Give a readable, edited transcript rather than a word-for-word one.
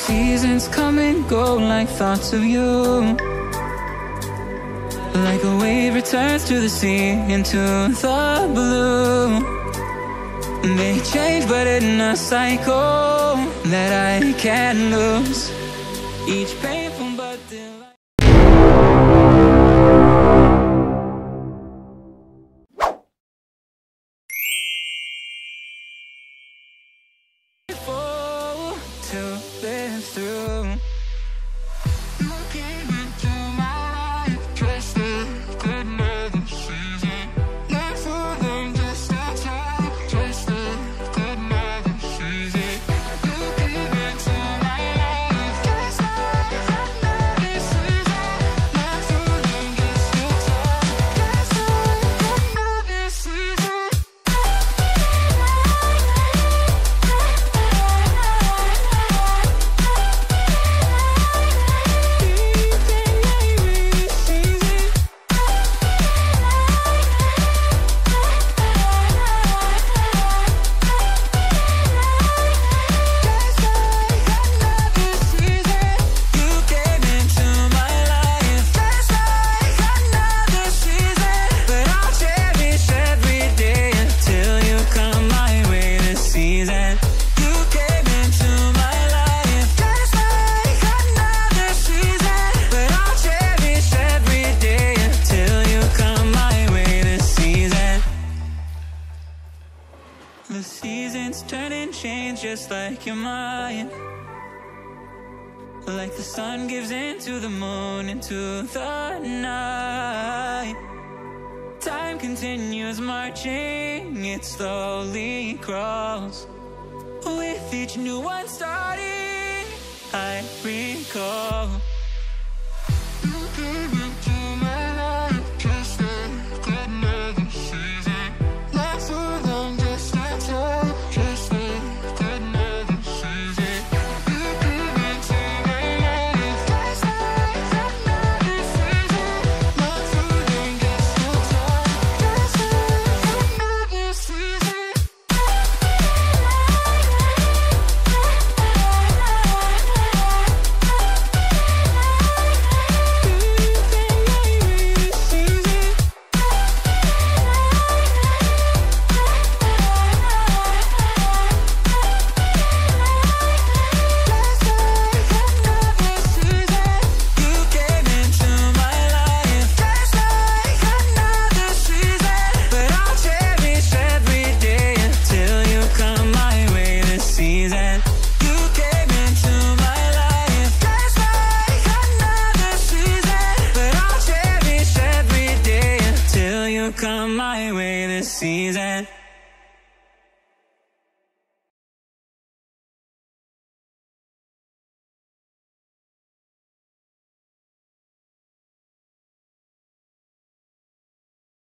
seasons come and go like thoughts of you. Like a wave returns to the sea, into the blue. They change but in a cycle that I can't lose. Each painful but delightful to live through. You came into my life just like another season. Not for them, just a time, just like another season. You came into my life just like another season. Not for them, just a time, just like another season. The seasons turn and change just like your mind. Like the sun gives into the moon, into the night. Time continues marching, it slowly crawls. With each new one starting, I recall. You came into my life just like another season. Not for long, just a time, just like another season. You came into my life just like another season. Not for long, just a time, just like another season. Come my way this season.